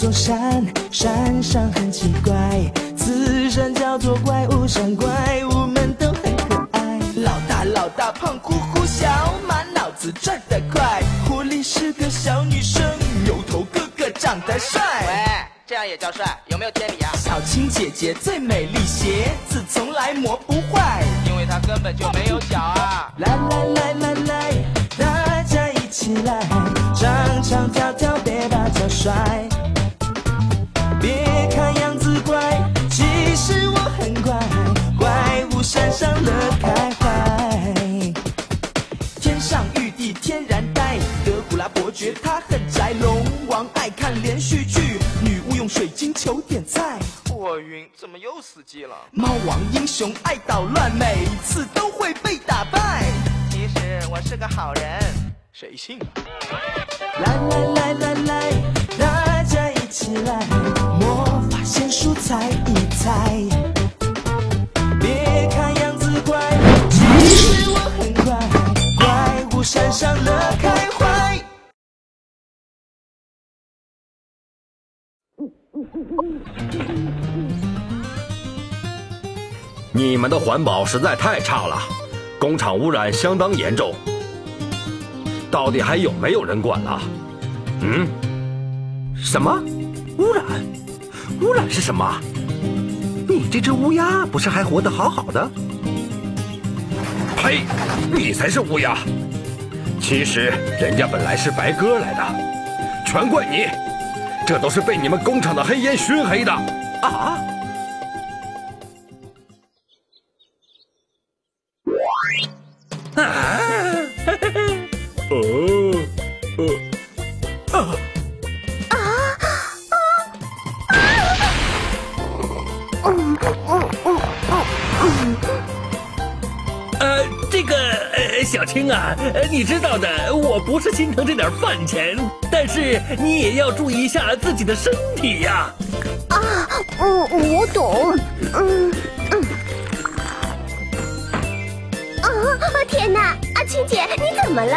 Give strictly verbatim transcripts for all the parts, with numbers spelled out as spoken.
座山，山上很奇怪，此山叫做怪物山，怪物们都很可爱。老大老大胖乎乎，小马脑子转得快。狐狸是个小女生，牛头哥哥长得帅。 喂，这样也叫帅？有没有天理啊？ 小青姐姐最美丽，鞋子从来磨不坏， 因为她根本就没有脚啊！ 来来来来来，大家一起来，唱唱跳跳，别把脚摔。别看样子怪，其实我很乖，怪物山上乐开怀。天上玉帝天然呆，德古拉伯爵他很宅，龙王爱看连续剧，女巫用水晶球点菜。 我晕，怎么又死机了？ 猫王英雄爱捣乱，每次都会被打败。 其实我是个好人，谁信啊？ 来来来来来，大家一起来，魔法仙术猜一猜。别看样子怪，其实我很乖，怪物山上乐开怀。 你们的环保实在太差了，工厂污染相当严重。到底还有没有人管了？嗯？什么？污染？污染是什么？你这只乌鸦不是还活得好好的？呸！你才是乌鸦！其实人家本来是白鸽来的，全怪你！这都是被你们工厂的黑烟熏黑的啊！啊！哦，呃，啊！ 啊啊啊！嗯嗯嗯嗯。 呃，这个呃，小青啊，呃，你知道的，我不是心疼这点饭钱，但是你也要注意一下自己的身体呀。 啊，嗯，我懂，嗯嗯。啊！天哪，阿青姐，你怎么了？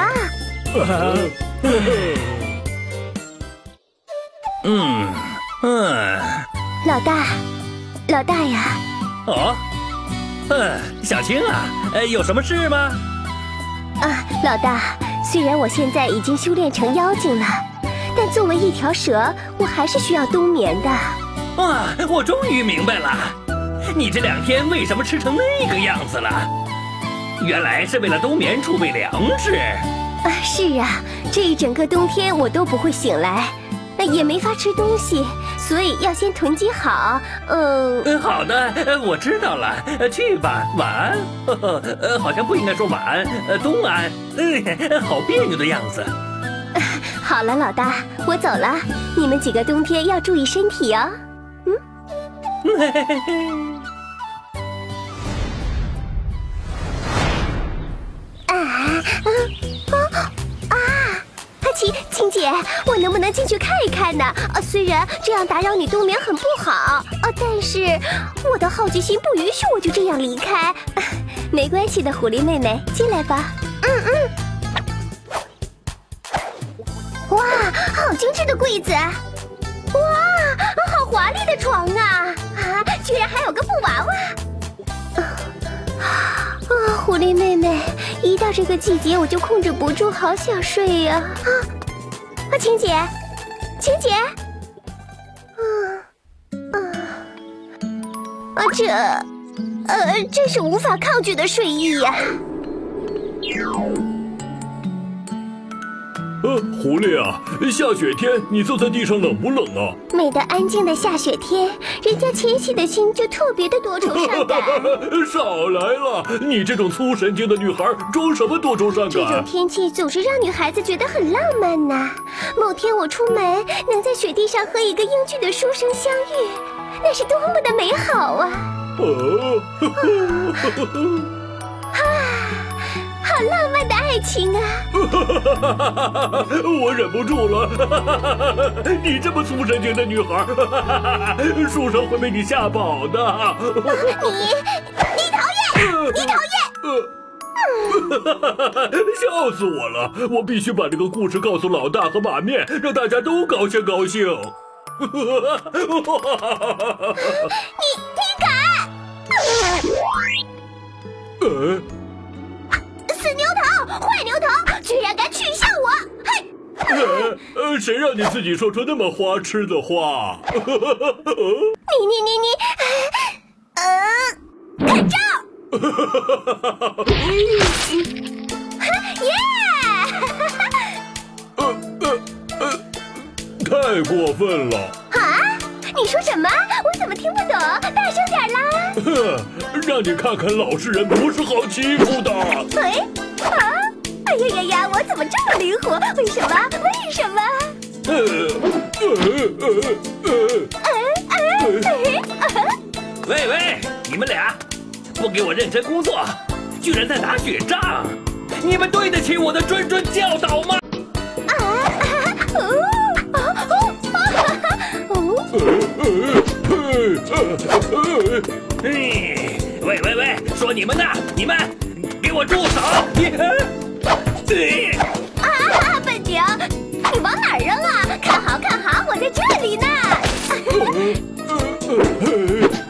嗯嗯， 老大，老大呀！ 哦，嗯，小青啊，呃，有什么事吗？ 啊，老大，虽然我现在已经修炼成妖精了，但作为一条蛇，我还是需要冬眠的。 哇，我终于明白了，你这两天为什么吃成那个样子了？原来是为了冬眠储备粮食。 啊，是啊，这一整个冬天我都不会醒来，也没法吃东西，所以要先囤积好。嗯， 嗯，好的，我知道了，去吧，晚安。呵呵，呃，好像不应该说晚安，呃，冬安。嗯，好别扭的样子。 啊，好了，老大，我走了，你们几个冬天要注意身体哦。嗯。嘿嘿嘿嘿。啊啊啊啊！青青姐，我能不能进去看一看呢？啊，虽然这样打扰你冬眠很不好啊，但是我的好奇心不允许我就这样离开。啊，没关系的，狐狸妹妹，进来吧。嗯嗯。哇，好精致的柜子！哇，好华丽的床啊！啊，居然还有个布娃娃！啊，狐狸妹妹，一到这个季节我就控制不住，好想睡呀！啊，啊，青姐，青姐，啊啊啊，这，呃，真是无法抗拒的睡意呀！ 呃，狐狸啊，下雪天你坐在地上冷不冷啊？ 美得安静的下雪天，人家纤细的心就特别的多愁善感。 少来了，你这种粗神经的女孩装什么多愁善感？ 这种天气总是让女孩子觉得很浪漫呐。某天我出门，能在雪地上和一个英俊的书生相遇，那是多么的美好啊！ 哦， 啊，好浪漫的爱情啊！ 我忍不住了，你这么粗神经的女孩，书生会被你吓跑的。 你，你讨厌，你讨厌！ 笑死我了！我必须把这个故事告诉老大和马面，让大家都高兴高兴。 你你敢？ 呃， 死牛头，坏牛头，居然敢取笑我！嘿！ 呃呃，谁让你自己说出那么花痴的话？ 你你你你，呃，看招！耶！ 呃呃呃，太过分了！ 啊？你说什么？我怎么听不懂？大声点啦！ 哼，让你看看老实人不是好欺负的。 哎啊！哎呀呀呀！我怎么这么灵活？为什么？为什么？ 呃呃呃呃呃喂喂，你们俩不给我认真工作，居然在打雪仗！你们对得起我的谆谆教导吗？ 啊哦哦哦！ 嗯，喂喂喂，说你们呢？你们给我住手！你，对， 啊，笨牛，你往哪儿扔啊？看好看好，我在这里呢。